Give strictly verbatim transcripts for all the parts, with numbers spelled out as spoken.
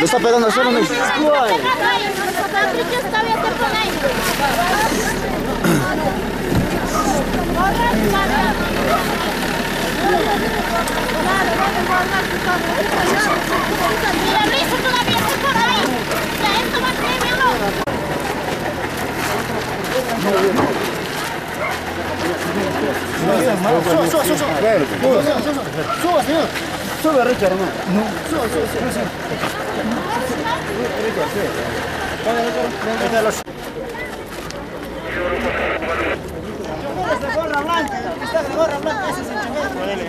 Le está pegando al suelo, me dice. Suba, suba, suba. Suba, señor. Sube, Richard, hermano. No. Suba, suba, suba. La gorra blanca, está la gorra blanca, ese es el chofer.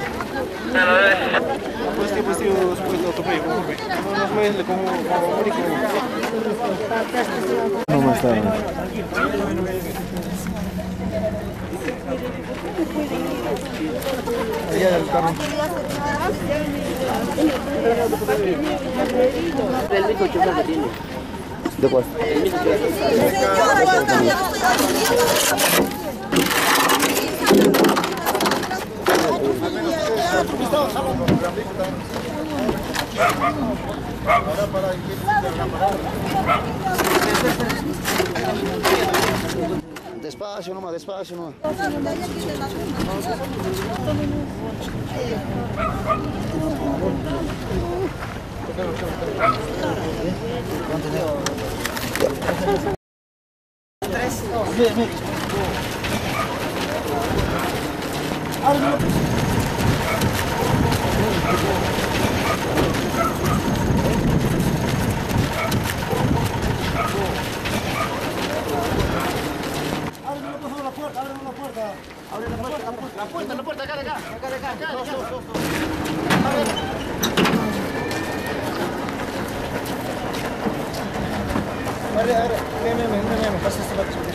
Pues que pues yo supuesto otro primo, no nos mueve como como único. No más tarde. Allá del carro. El mismo chofer que tiene. ¿De cuál? Despacio nomás, despacio nomás. Tres, dos, bien, bien. Ábreme la puerta, ábreme la puerta. Abre la puerta, la puerta, la puerta, la puerta, acá, acá, acá, acá, acá, dos, dos, dos. Abre, abre, ven, ven, ven, ven, ven, pasa este lado.